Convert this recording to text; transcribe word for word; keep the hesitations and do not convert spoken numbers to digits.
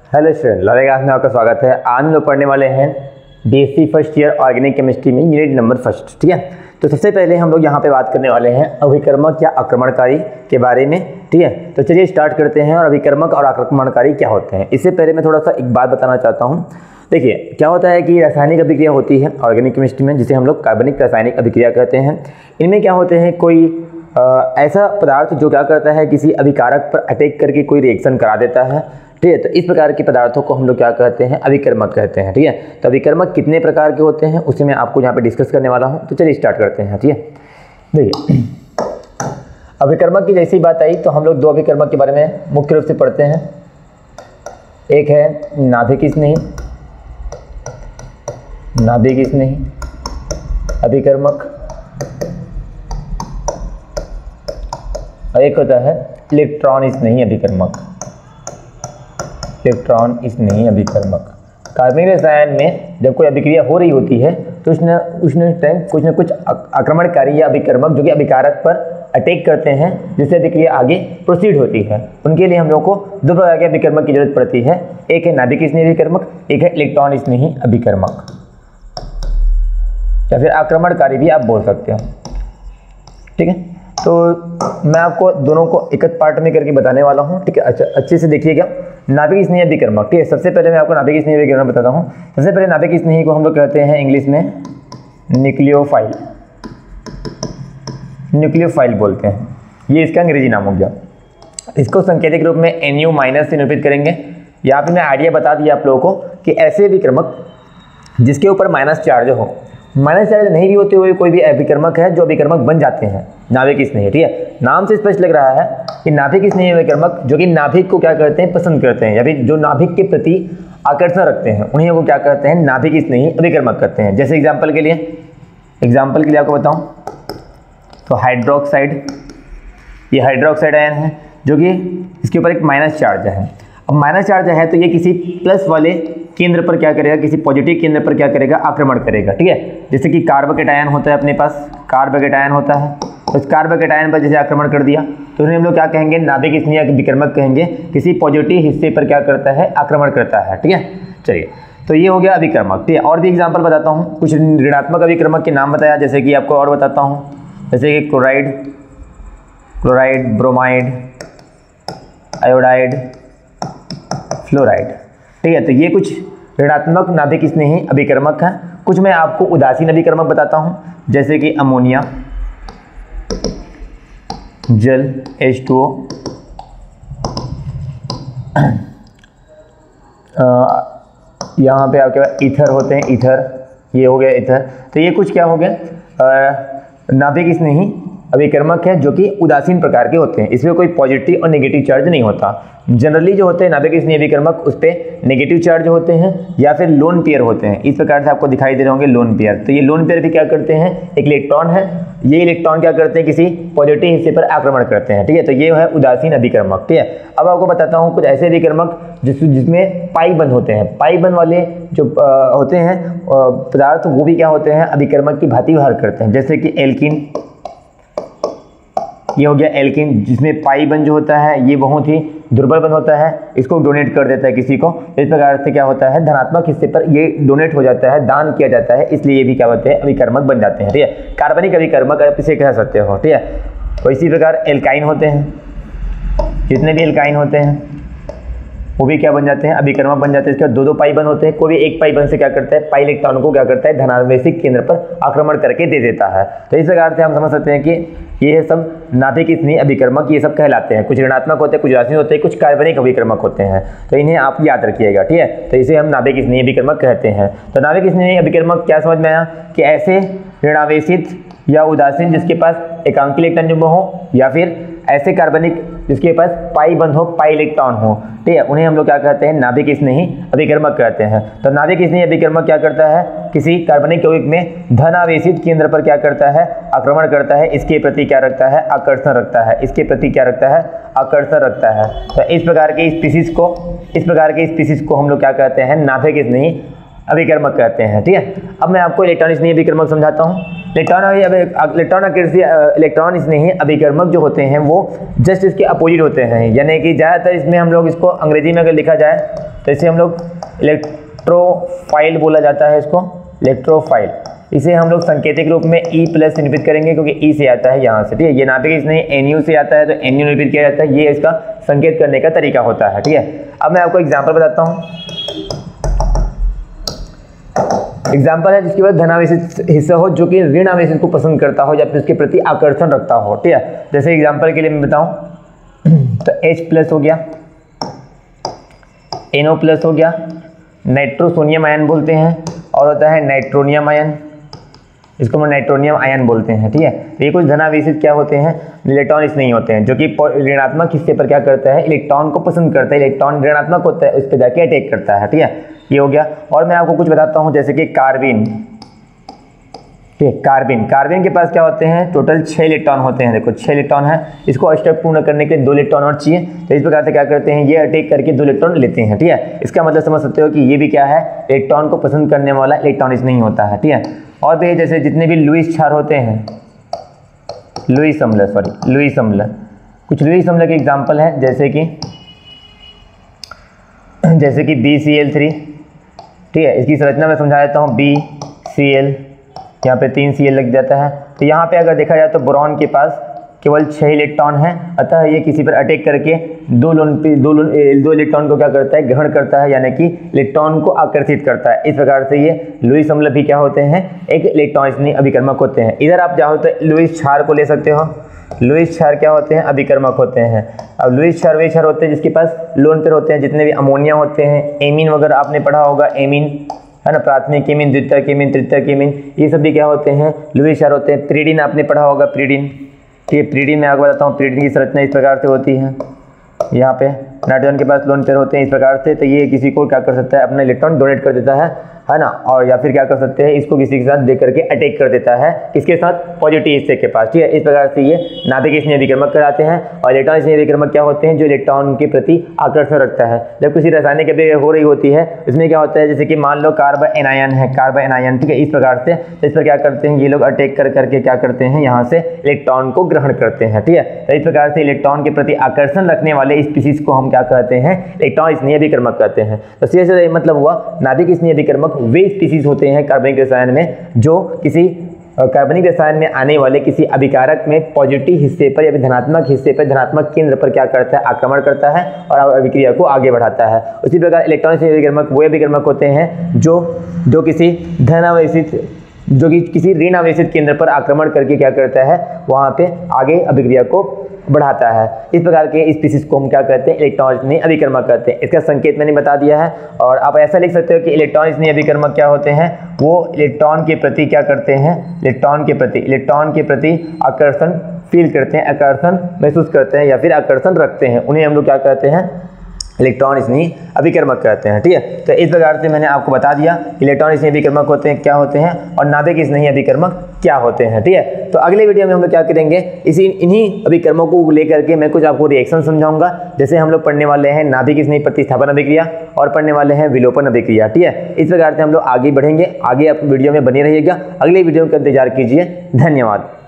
Hello student, लॉरेगा class में आपका स्वागत है। आज हम लोग पढ़ने वाले हैं BSc first year organic chemistry में यूनिट नंबर फर्स्ट। ठीक है, तो सबसे पहले हम लोग यहाँ पे बात करने वाले हैं अभिकर्मक या आक्रमणकारी के बारे में। ठीक है, तो चलिए स्टार्ट करते हैं। और अभिकर्मक और आक्रमणकारी क्या होते हैं, इससे पहले मैं थोड़ा सा एक बात बताना चाहता हूँ। देखिए, क्या होता है कि रासायनिक अभिक्रिया होती है ऑर्गेनिक केमिस्ट्री में, जिसे हम लोग कार्बनिक रासायनिक अभिक्रिया कहते हैं। इनमें क्या होते हैं, कोई आ, ऐसा पदार्थ जो क्या करता है, किसी अभिकारक पर अटैक करके कोई रिएक्शन करा देता है। ठीक है, तो इस प्रकार के पदार्थों को हम लोग क्या कहते हैं, अभिकर्मक कहते हैं। ठीक है, तो अभिकर्मक कितने प्रकार के होते हैं उसे मैं आपको यहाँ पे डिस्कस करने वाला हूँ। तो चलिए स्टार्ट करते हैं। ठीक है, देखिए अभिकर्मक की जैसी बात आई तो हम लोग दो अभिकर्मक के बारे में मुख्य रूप से पढ़ते हैं। एक है नाभिक स्नेही, नाभिक स्नेही अभिकर्मक, और एक होता है इलेक्ट्रॉन स्नेही अभिकर्मक। इलेक्ट्रॉन स्नेही अभिकर्मक कार्बनिक रसायन में जब कोई अभिक्रिया हो रही होती है तो उसने उसने टाइम कुछ न कुछ आक्रमणकारी या अभिकर्मक जो कि अभिकारक पर अटैक करते हैं, जिससे अभिक्रिया आगे प्रोसीड होती है। उनके लिए हम लोग को दो प्रकार के अभिकर्मक की जरूरत पड़ती है। एक है नाभिक स्नेही अभिकर्मक, एक है इलेक्ट्रॉन स्नेही अभिकर्मक, या फिर आक्रमणकारी भी आप बोल सकते हो। ठीक है, तो मैं आपको दोनों को एक पार्ट में करके बताने वाला हूँ। ठीक है, अच्छा अच्छे से देखिएगा। नाभिक स्नेही अभिकर्मक, ठीक है, सबसे पहले मैं आपको नाभिक स्नेही अभिकर्मक बताता हूँ। सबसे पहले नाभिक स्नेही को हम लोग कहते हैं इंग्लिश में न्यूक्लियोफाइल, न्यूक्लियोफाइल बोलते हैं। ये इसका अंग्रेजी नाम हो गया। इसको सांकेतिक रूप में एन यू माइनस से निरूपित करेंगे। यहाँ पे मैं आइडिया बता दिया आप लोगों को कि ऐसे अभिकर्मक जिसके ऊपर माइनस चार्ज हो, माइनस चार्ज नहीं भी होते हुए कोई भी अभिकर्मक है जो अभिकर्मक बन जाते हैं नाभिक स्नेही। ठीक है, नाम से स्पष्ट लग रहा है कि नाभिक स्नेही अभिकर्मक जो कि नाभिक को क्या करते हैं, पसंद करते हैं, या फिर जो नाभिक के प्रति आकर्षण रखते हैं, उन्हें वो क्या करते हैं, नाभिक स्नेही अभिकर्मक करते हैं। जैसे एग्जाम्पल के लिए एग्जाम्पल के लिए आपको बताऊं तो हाइड्रोक्साइड, ये हाइड्रोक्साइड आयन है जो कि इसके ऊपर एक माइनस चार्ज है। अब माइनस चार्ज है तो ये किसी प्लस वाले केंद्र पर क्या करेगा, किसी पॉजिटिव केंद्र पर क्या करेगा, आक्रमण करेगा। ठीक है, जैसे कि कार्बोकेटायन होता है अपने पास, कार्बोकेटायन होता है, तो इस कार्बोकेटायन पर जैसे आक्रमण कर दिया तो उन्हें हम लोग क्या कहेंगे, नाभिक स्नेही अभिकर्मक कहेंगे। किसी पॉजिटिव हिस्से पर क्या करता है, आक्रमण करता है। ठीक है, चलिए, तो ये हो गया अभिकर्मक। ठीक है, और भी एग्जाम्पल बताता हूँ। कुछ ऋणात्मक अभिकर्मक के नाम बताया, जैसे कि आपको और बताता हूँ, जैसे कि chloride, chloride, bromide, iodide, fluoride. ठीक है, तो ये कुछ ऋणात्मक नाभिक स्नेही अभिकर्मक हैं। कुछ मैं आपको उदासीन अभिकर्मक बताता हूं, जैसे कि अमोनिया, जल एच टू ओ, यहाँ पे आपके पास ईथर होते हैं, ईथर, ये हो गया ईथर। तो ये कुछ क्या हो गया, नाभिक स्नेही अभिकर्मक है जो कि उदासीन प्रकार के होते हैं। इसमें कोई पॉजिटिव और नेगेटिव चार्ज नहीं होता। जनरली जो होते हैं नाभिक स्नेही अभिकर्मक उस पर नेगेटिव चार्ज होते हैं या फिर लोन पेयर होते हैं। इस प्रकार से आपको दिखाई दे रहे होंगे लोन पेयर। तो ये लोन पेयर भी क्या करते हैं, एक इलेक्ट्रॉन है, ये इलेक्ट्रॉन क्या करते हैं, किसी पॉजिटिव हिस्से पर आक्रमण करते हैं। ठीक है, तो ये है उदासीन अभिकर्मक। ठीक है, अब आपको बताता हूँ कुछ ऐसे अभिकर्मक जिस जिसमें पाई बंद होते हैं। पाई बंद वाले जो आ, होते हैं पदार्थ, वो भी क्या होते हैं, अभिकर्मक की भांति व्यवहार करते हैं। जैसे कि एल्किन, ये हो गया एल्किन, जिसमें पाई बंद जो होता है ये बहुत ही दुर्बल बंद होता है, इसको डोनेट कर देता है किसी को। इस प्रकार से क्या होता है, धनात्मक हिस्से पर ये डोनेट हो जाता है, दान किया जाता है, इसलिए ये भी क्या होते हैं, अभिकर्मक बन जाते हैं। ठीक है, कार्बनिक अभिकर्मक आप इसे कह सकते हो। ठीक है, तो इसी प्रकार एल्काइन होते हैं, जितने भी एल्काइन होते हैं वो भी क्या बन जाते हैं, अभिकर्मक बन जाते हैं। इसके बाद दो दो पाई बंद होते हैं, कोई भी एक पाई बंद से क्या करता है, पाई इलेक्ट्रॉन को क्या करता है, धनावेशिक केंद्र पर आक्रमण करके दे देता है। तो इस प्रकार से हम समझ सकते हैं कि ये सब नाभिक स्नेही अभिकर्मक ये सब कहलाते हैं। कुछ ऋणात्मक होते हैं, कुछ उदासीन होते हैं, कुछ कार्बनिक अभिकर्मक होते हैं। तो इन्हें आप याद रखिएगा। ठीक है, तो इसे हम नाभिक स्नेही अभिकर्मक कहते हैं। तो नाभिक स्नेही अभिकर्मक क्या समझ में आया कि ऐसे ऋणावेशित या उदासीन जिसके पास एकांकी इलेक्ट्रॉन युग्म हो, या फिर ऐसे कार्बनिक जिसके पास पाई बंद हो, पाई इलेक्ट्रॉन हो। ठीक है, उन्हें हम लोग क्या कहते हैं, नाभिक स्नेही अभिकर्मक कहते हैं। तो नाभिक स्नेही अभिकर्मक क्या करता है, किसी कार्बनिक यौगिक में धनावेशित केंद्र पर क्या करता है, आक्रमण करता है, इसके प्रति क्या रखता है, आकर्षण रखता है, इसके प्रति क्या रखता है, आकर्षण रखता है। तो इस प्रकार के स्पीसीज को इस प्रकार के स्पीसीज को हम लोग क्या कहते हैं, नाभिक स्नेही अभिकर्मक कहते हैं। ठीक है, अब मैं आपको इलेक्ट्रॉन स्नेही अभिकर्मक समझाता हूँ। इलेक्ट्रॉन इलेक्ट्रॉन इलेक्ट्रॉन स्नेही अभिकर्मक जो होते हैं वो जस्ट इसके अपोजिट होते हैं, यानी कि ज़्यादातर इसमें हम लोग इसको अंग्रेजी में अगर लिखा जाए तो इसे हम लोग इलेक्ट्रोफाइल बोला जाता है, इसको इलेक्ट्रोफाइल। इसे हम लोग संकेतिक रूप में ई प्लस निरूपित करेंगे क्योंकि ई से आता है यहाँ से, ठीक है। ये नाभिक इसने एन यू से आता है तो एन यू निरूपित किया जाता है, ये इसका संकेत करने का तरीका होता है, ठीक है। अब मैं आपको एग्जाम्पल बताता हूँ। एग्जाम्पल है जिसके बाद धनावेशित हिस्सा हो जो कि ऋण आवेशित को पसंद करता हो या फिर उसके प्रति आकर्षण रखता हो, ठीक है। जैसे एग्जाम्पल के लिए मैं बताऊं तो H प्लस हो गया, एन ओ प्लस हो गया, नाइट्रोसोनियम आयन बोलते हैं, और होता है नाइट्रोनियम आयन, इसको हम नाइट्रोनियम आयन बोलते हैं, ठीक है। तो ये कुछ धनावेशित क्या होते हैं, इलेक्ट्रॉन इस नहीं होते हैं, जो कि ऋणात्मक हिस्से पर क्या करता है, इलेक्ट्रॉन को पसंद करता है। इलेक्ट्रॉन ऋणात्मक होता है, उस पर जाके अटैक करता है, ठीक है। ये हो गया। और मैं आपको कुछ बताता हूँ, जैसे कि कार्बिन, ठीक है। कार्बिन कार्बिन के पास क्या होते हैं, टोटल छः इलेक्ट्रॉन होते हैं। देखो छः इलेक्ट्रॉन है, इसको अष्टक पूर्ण करने के लिए दो इलेक्ट्रॉन और चाहिए, तो इस प्रकार से क्या करते हैं, ये अटैक करके दो इलेक्ट्रॉन लेते हैं, ठीक है। इसका मतलब समझ सकते हो कि ये भी क्या है, इलेक्ट्रॉन को पसंद करने वाला इलेक्ट्रॉन इस नहीं होता है, ठीक है। और भी जैसे जितने भी लुईस क्षार होते हैं, लुईस अम्ल सॉरी लुईस अम्ल कुछ लुईस अम्ल के एग्जाम्पल है, जैसे कि जैसे कि बी सी एल थ्री, ठीक है। इसकी संरचना मैं समझा देता हूँ, बी सी एल, यहाँ पे तीन सी एल लग जाता है। तो यहाँ पे अगर देखा जाए तो बोरॉन के पास केवल छः इलेक्ट्रॉन है, अतः ये किसी पर अटैक करके दो लोन पे दो लोन दो इलेक्ट्रॉन को क्या करता है, ग्रहण करता है, यानी कि इलेक्ट्रॉन को आकर्षित करता है। इस प्रकार से ये लुईस अम्ल भी क्या होते हैं, एक इलेक्ट्रॉन स्नेही अभिकर्मक होते हैं। इधर आप चाहो तो लुईस क्षार को ले सकते हो, लुईस क्षार क्या होते हैं, अभिकर्मक होते हैं। अब लुईस क्षार वे क्षार होते हैं जिसके पास लोन पेयर होते हैं, जितने भी अमोनिया होते हैं, एमीन वगैरह आपने पढ़ा होगा, एमीन है ना, प्राथमिक एमीन, द्वितीयक एमीन, तृतीयक एमीन, ये सब भी क्या होते हैं, लुईस क्षार होते हैं। प्रीडिन आपने पढ़ा होगा, प्रीडिन, ठीक है। प्रीडिन में आपको बताता हूँ, प्रीडिन की संरचना इस प्रकार से होती है, यहाँ पे नाइट्रोजन के पास लोन पेयर होते हैं इस प्रकार से, तो ये किसी को क्या कर सकता है, अपना इलेक्ट्रॉन डोनेट कर देता है है ना, और या फिर क्या कर सकते हैं, इसको किसी के साथ दे करके अटैक कर देता है, किसके साथ, पॉजिटिव हिस्से के पास, ठीक है। इस प्रकार से ये नाभिक स्नेही अभिकर्मक कराते हैं। और इलेक्ट्रॉन स्नेही अभिकर्मक क्या होते हैं, जो इलेक्ट्रॉन के प्रति आकर्षण रखता है। जब किसी रासायनिक अभिक्रिया हो रही होती है, इसमें क्या होता है, जैसे कि मान लो कार्बन एनायन है, कार्बन एनायन, ठीक है। इस प्रकार से इस पर क्या करते हैं, ये लोग अटैक कर करके क्या करते हैं, यहाँ से इलेक्ट्रॉन को ग्रहण करते हैं, ठीक है। तो इस प्रकार से इलेक्ट्रॉन के प्रति आकर्षण रखने वाले स्पीसीज को हम क्या कहते हैं, इलेक्ट्रॉन स्नेही अभिकर्मक कहते हैं। तो सीधे सीधे मतलब हुआ, नाभिक स्नेही अभिकर्मक वे स्पीसीज होते हैं कार्बनिक रसायन में जो किसी कार्बनिक रसायन में आने वाले किसी अभिकारक में पॉजिटिव हिस्से पर या धनात्मक हिस्से पर, धनात्मक केंद्र पर क्या करता है, आक्रमण करता है और अभिक्रिया को आगे बढ़ाता है। उसी प्रकार इलेक्ट्रॉन स्नेही अभिकर्मक वो अभिकर्मक होते हैं जो जो किसी धनावेशित जो कि किसी ऋण आवेशित केंद्र पर आक्रमण करके क्या करता है, वहां पे आगे अभिक्रिया को बढ़ाता है। इस प्रकार के स्पीसीज को हम क्या कहते हैं, इलेक्ट्रॉन स्नेही अभिकर्मक कहते हैं। इसका संकेत मैंने बता दिया है। और आप ऐसा लिख सकते हो कि इलेक्ट्रॉन स्नेही अभिकर्मक क्या होते हैं, वो इलेक्ट्रॉन के प्रति क्या करते हैं, इलेक्ट्रॉन के प्रति इलेक्ट्रॉन के प्रति आकर्षण फील करते हैं, आकर्षण महसूस करते हैं या फिर आकर्षण रखते हैं, उन्हें हम लोग क्या कहते हैं, इलेक्ट्रॉन स्नेही अभिकर्मक कहते हैं, ठीक है। तो इस प्रकार से मैंने आपको बता दिया इलेक्ट्रॉन स्नेही अभिकर्मक होते हैं क्या होते हैं, और नाभिक स्नेही अभिकर्मक क्या होते हैं, ठीक है। तो अगले वीडियो में हम लोग क्या करेंगे, इसी इन्हीं अभिकर्मकों को लेकर के मैं कुछ आपको रिएक्शन समझाऊंगा। जैसे हम लोग पढ़ने वाले हैं नाभिक स्नेही प्रतिस्थापन अभिक्रिया और पढ़ने वाले हैं विलोपन अभिक्रिया, ठीक है। इस प्रकार से हम लोग आगे बढ़ेंगे। आगे आप वीडियो में बने रहिएगा, अगले वीडियो का इंतजार कीजिए। धन्यवाद।